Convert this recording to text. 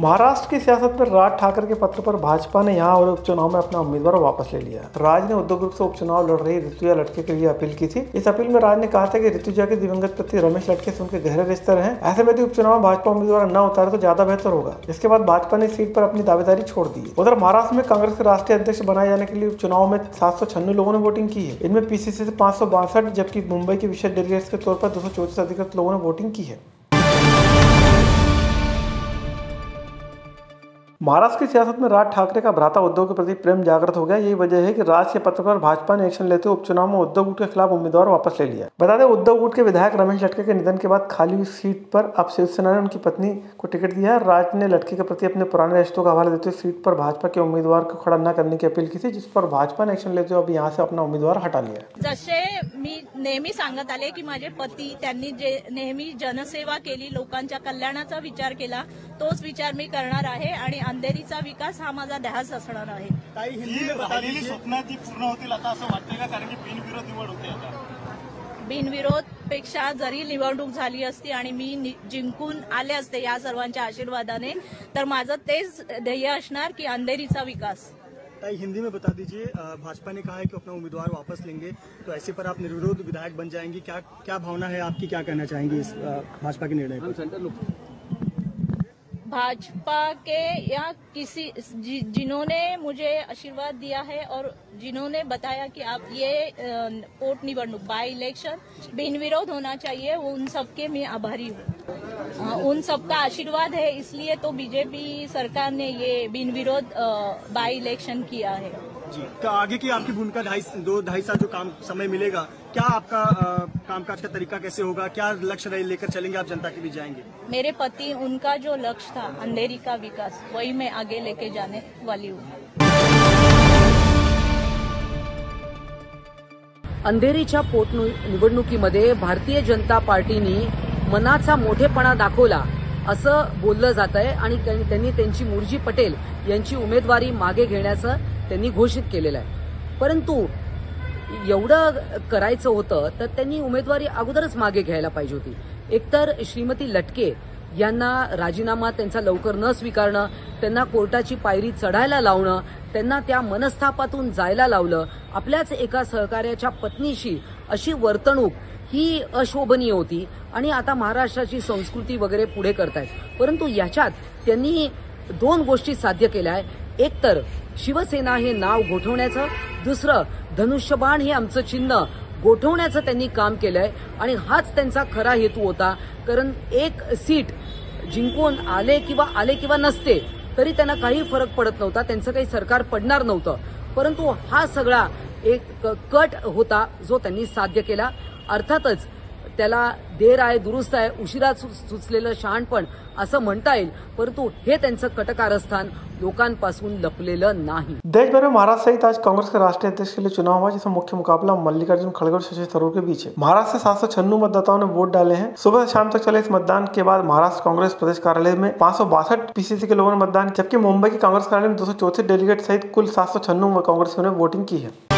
महाराष्ट्र की सियासत में राज ठाकरे के पत्र पर भाजपा ने यहां और उपचुनाव में अपना उम्मीदवार वापस ले लिया। राज ने उद्धव ग्रुप से उपचुनाव लड़ रही ऋतुजा लटके के लिए अपील की थी। इस अपील में राज ने कहा था कि ऋतुजा के दिवंगत पति रमेश लटके से उनके गहरे रिश्ते रहे, ऐसे में यदि उपचुनाव में भाजपा उम्मीदवार न उतारे तो ज्यादा बेहतर होगा। इसके बाद भाजपा ने सीट पर अपनी दावेदारी छोड़ दी। उधर महाराष्ट्र में कांग्रेस के राष्ट्रीय अध्यक्ष बनाए जाने के लिए उपचुनाव में 796 लोगों ने वोटिंग की है। इनमें पीसीसी से 562, जबकि मुंबई के विशेष डेलीगेट्स के तौर पर 234 अधिकृत लोगों ने वोटिंग की है। महाराष्ट्र की सियासत में राज ठाकरे का भ्राता उद्धव के प्रति प्रेम जागृत हो गया। यही वजह है कि राज के पत्र पर भाजपा ने एक्शन लेते हुए उपचुनाव में उद्धव गुट के खिलाफ उम्मीदवार वापस ले लिया। बता दें, उद्धव गुट के विधायक रमेश लटके के निधन के बाद खाली हुई सीट पर अब शिवसेना ने उनकी पत्नी को टिकट दिया है। राज ने लटके के प्रति अपने पुराने रिश्तों का हवाला देते हुए सीट पर भाजपा के उम्मीदवार को खड़ा न करने की अपील की थी, जिस पर भाजपा ने एक्शन लेते हुए अब यहाँ से अपना उम्मीदवार हटा लिया। जसे मी नेहमी सांगत आले की माझे पती त्यांनी जे नेहमी जनसेवा केली, लोकांच्या कल्याणाचा विचार केला, तोच विचार मी करणार आहे आणि अंधेरीचा विकास हा माझा ध्यास असणार आहे। स्वप्न ती पूर्ण होतील आता असं वाटतंय का? कारण की बिनविरोध निवड होते आता। बिनविरोध पेक्षा जरी निवडणूक झाली असती आणि मी जिंकून आले असते या सर्वांच्या आशीर्वादाने, तर माझं तेच ध्येय असणार की अंधेरीचा विकास। हिंदी में बता दीजिए, भाजपा ने कहा है कि अपना उम्मीदवार वापस लेंगे, तो ऐसे पर आप निर्विरोध विधायक बन जाएंगी, क्या भावना है आपकी, क्या कहना चाहेंगी इस भाजपा के निर्णय पर? भाजपा के या किसी जिन्होंने मुझे आशीर्वाद दिया है और जिन्होंने बताया कि आप ये पोट निवडणूक बाय इलेक्शन बिनविरोध होना चाहिए, उन सबके मैं आभारी हूँ। उन सबका आशीर्वाद है, इसलिए तो बीजेपी सरकार ने ये बिनविरोध बाय इलेक्शन किया है। जी, तो आगे की आपकी भूमिका 2-2.5 साल जो काम समय मिलेगा, क्या आपका कामकाज का तरीका कैसे होगा, क्या लक्ष्य लेकर चलेंगे आप, जनता के बीच जाएंगे? मेरे पति, उनका जो लक्ष्य था अंधेरी का विकास, वही मैं आगे लेके जाने वाली हूँ। अंधेरीच्या निवडणुकीमध्ये भारतीय जनता पार्टीने मनाचा मोठेपणा दाखवला असं बोललं जात आहे आणि त्यांनी त्यांची मुरजी पटेल यांची उमेदवारी मागे घेण्याचं त्यांनी घोषित केलेलं आहे। परंतु एवढं करायचं होतं तर त्यांनी उमेदवारी अगोदरच मागे घ्यायला पाहिजे होती। एकतर श्रीमती लटके यांना राजीनामा त्यांचा लवकर न स्वीकारणं, त्यांना कोर्टाची पायरी चढायला लावणं, त्यांना त्या मनस्तापातून जायला लावलं, आपल्याच एका सहकार्याच्या पत्नीशी अशी वर्तणूक ही अशोभनीय होती आणि आता महाराष्ट्राची संस्कृती वगैरे पुढे करतायत। परंतु याच्यात त्यांनी 2 गोष्टी साध्य केल्या आहे। एक तर शिवसेना हे नाव गोठवण्याचं, दुसरं धनुष्यबाण हे आमचं चिन्ह गोठवण्याचं त्यांनी काम केलंय आणि हाच त्यांचा खरा हेतू होता। कारण एक सीट जिंकून आले किंवा नसते तरी त्यांना काही फरक पडत नव्हता, त्यांचं काही सरकार पडणार नव्हतं। परंतु हा सगळा एक कट होता जो त्यांनी साध्य केला। अर्थातच त्याला देर आहे दुरुस्त आहे, उशिरा सुचलेलं शहाणपण असं म्हणता येईल, परंतु हे त्यांचं कटकारस्थान लोकांपासून लपलेलं नहीं। देश भर में महाराष्ट्र सहित आज कांग्रेस के राष्ट्रीय अध्यक्ष के लिए चुनाव हुआ, जिसमें मुख्य मुकाबला मल्लिकार्जुन खड़गे और शशि थरूर के बीच है। महाराष्ट्र से 796 मतदाताओं ने वोट डाले हैं। सुबह से शाम तक चले इस मतदान के बाद महाराष्ट्र कांग्रेस प्रदेश कार्यालय में 562 पीसीसी के लोगों ने मतदान, जबकि मुंबई के कांग्रेस कार्यालय में 234 डेलीगेट सहित कुल 796 कांग्रेसियों ने वोटिंग की है।